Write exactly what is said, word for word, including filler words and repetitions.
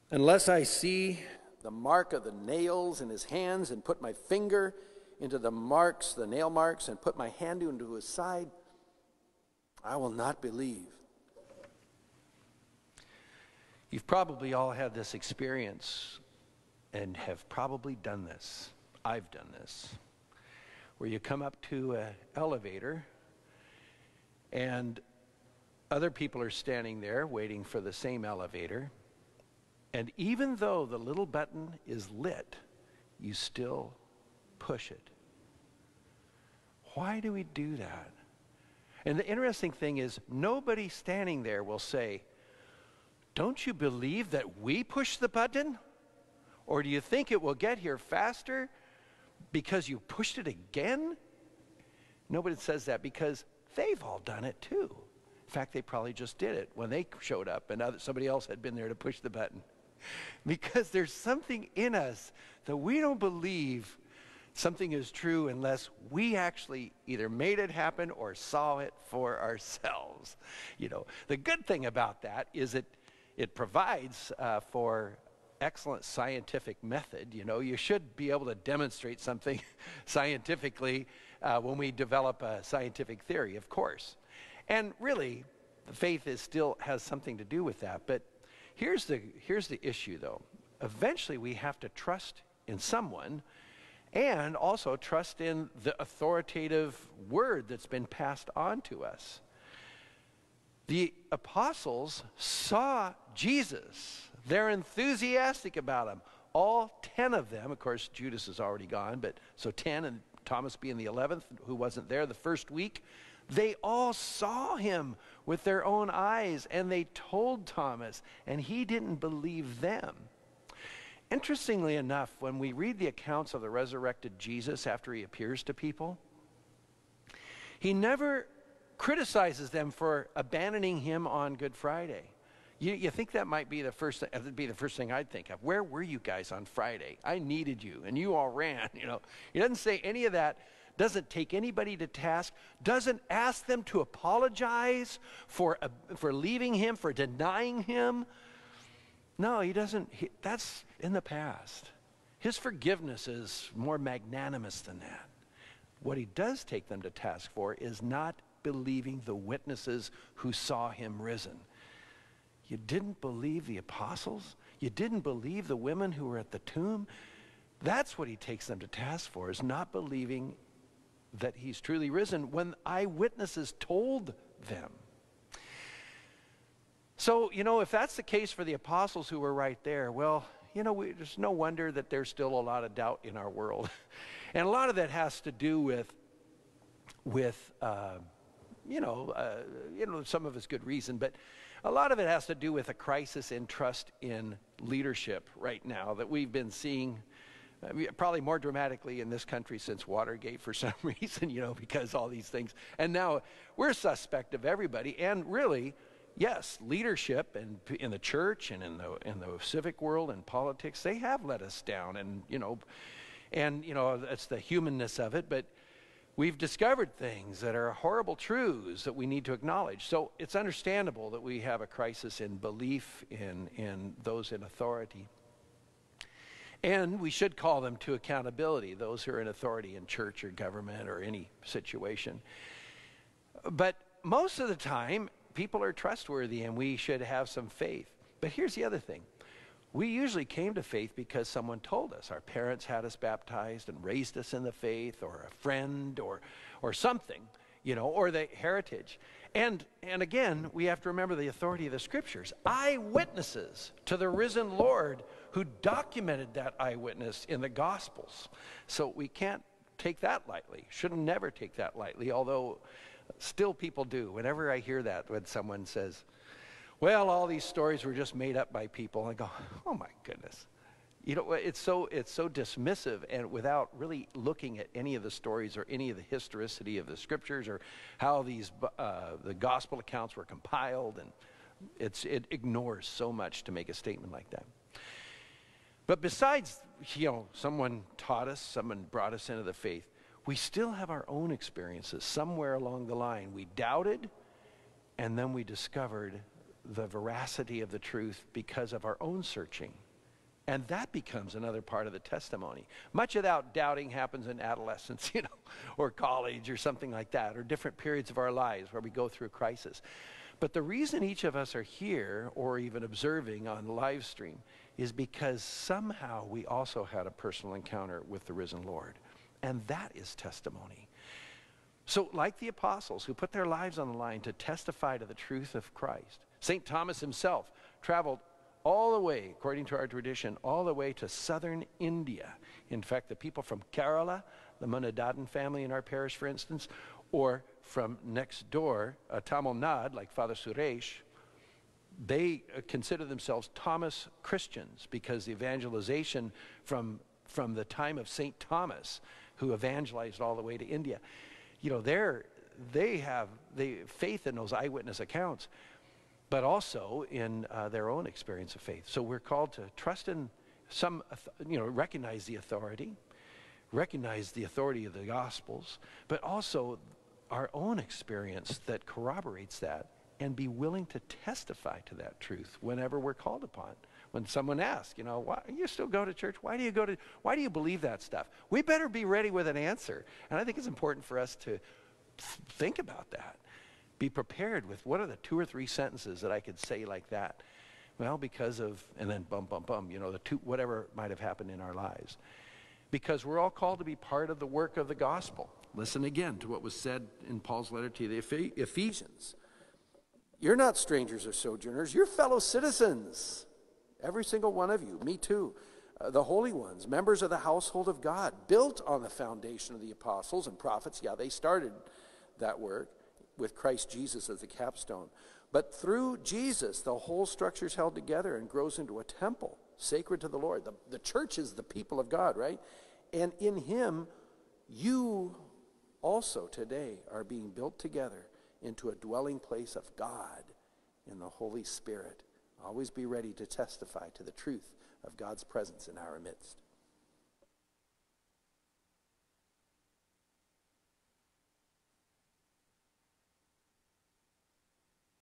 Unless I see the mark of the nails in his hands and put my finger into the marks, the nail marks, and put my hand into his side, I will not believe. You've probably all had this experience and have probably done this. I've done this. Where you come up to an elevator and other people are standing there waiting for the same elevator. And even though the little button is lit, you still push it. Why do we do that? And the interesting thing is, nobody standing there will say, "Don't you believe that we push the button? Or do you think it will get here faster because you pushed it again?" Nobody says that because they've all done it too. In fact, they probably just did it when they showed up and other, somebody else had been there to push the button. Because there's something in us that we don't believe something is true unless we actually either made it happen or saw it for ourselves. You know, the good thing about that is it it provides uh, for excellent scientific method. You know, you should be able to demonstrate something scientifically uh, when we develop a scientific theory, of course. And really, faith is still has something to do with that. But here's the here's the issue, though. Eventually, we have to trust in someone, and also trust in the authoritative word that's been passed on to us. The apostles saw Jesus. They're enthusiastic about him. All ten of them, of course, Judas is already gone, but so ten, and Thomas being the eleventh, who wasn't there the first week, they all saw him with their own eyes, and they told Thomas, and he didn't believe them. Interestingly enough, when we read the accounts of the resurrected Jesus after he appears to people, he never criticizes them for abandoning him on Good Friday. You, you think that might be the first thing, that'd be the first thing I'd think of. Where were you guys on Friday? I needed you, and you all ran. You know, he doesn't say any of that. Doesn't take anybody to task. Doesn't ask them to apologize for uh, for leaving him, for denying him. No, he doesn't. He, that's in the past. His forgiveness is more magnanimous than that. What he does take them to task for is not believing the witnesses who saw him risen. You didn't believe the apostles? You didn't believe the women who were at the tomb? That's what he takes them to task for, is not believing that he's truly risen when eyewitnesses told them. So, you know, if that's the case for the apostles who were right there, well, you know, we, there's no wonder that there's still a lot of doubt in our world. And a lot of that has to do with, with uh, you know, uh, you know, some of it's good reason, but a lot of it has to do with a crisis in trust in leadership right now that we've been seeing uh, probably more dramatically in this country since Watergate for some reason, you know, because all these things. And now we're suspect of everybody, and really, yes, leadership and in the church and in the in the civic world and politics, they have let us down, and you know, and you know, that's the humanness of it. But we've discovered things that are horrible truths that we need to acknowledge. So it's understandable that we have a crisis in belief in in those in authority, and we should call them to accountability. Those who are in authority in church or government or any situation. But most of the time, people are trustworthy, and we should have some faith. But here's the other thing. We usually came to faith because someone told us. Our parents had us baptized and raised us in the faith, or a friend, or or something, you know, or the heritage. And and again, we have to remember the authority of the scriptures. Eyewitnesses to the risen Lord who documented that eyewitness in the Gospels. So we can't take that lightly. Should never take that lightly, although still people do. Whenever I hear that, when someone says, well, all these stories were just made up by people, I go, oh my goodness. You know, it's so it's so dismissive, and without really looking at any of the stories or any of the historicity of the scriptures or how these uh, the gospel accounts were compiled, and it's it ignores so much to make a statement like that. But besides, you know, someone taught us, someone brought us into the faith, we still have our own experiences. Somewhere along the line, we doubted, and then we discovered the veracity of the truth because of our own searching. And that becomes another part of the testimony. Much of that doubting happens in adolescence, you know, or college or something like that, or different periods of our lives where we go through a crisis. But the reason each of us are here or even observing on the live stream is because somehow we also had a personal encounter with the risen Lord. And that is testimony. So like the apostles who put their lives on the line to testify to the truth of Christ, Saint Thomas himself traveled all the way, according to our tradition, all the way to southern India. In fact, the people from Kerala, the Munadadan family in our parish, for instance, or from next door, uh, Tamil Nadu, like Father Suresh, they uh, consider themselves Thomas Christians because the evangelization from, from the time of Saint Thomas, who evangelized all the way to India, you know, they're, they have they, faith in those eyewitness accounts, but also in uh, their own experience of faith. So we're called to trust in some, you know, recognize the authority, recognize the authority of the Gospels, but also our own experience that corroborates that, and be willing to testify to that truth whenever we're called upon. When someone asks, you know, why you still go to church? Why do you go to, why do you believe that stuff? We better be ready with an answer. And I think it's important for us to think about that. Be prepared with what are the two or three sentences that I could say like that? Well, because of, and then bum, bum, bum, you know, the two, whatever might have happened in our lives. Because we're all called to be part of the work of the gospel. Listen again to what was said in Paul's letter to the Ephesians. You're not strangers or sojourners, you're fellow citizens. Every single one of you, me too. Uh, the holy ones, members of the household of God, built on the foundation of the apostles and prophets. Yeah, they started that work with Christ Jesus as the capstone. But through Jesus, the whole structure is held together and grows into a temple sacred to the Lord. The, the church is the people of God, right? And in him, you also today are being built together into a dwelling place of God in the Holy Spirit. Always be ready to testify to the truth of God's presence in our midst.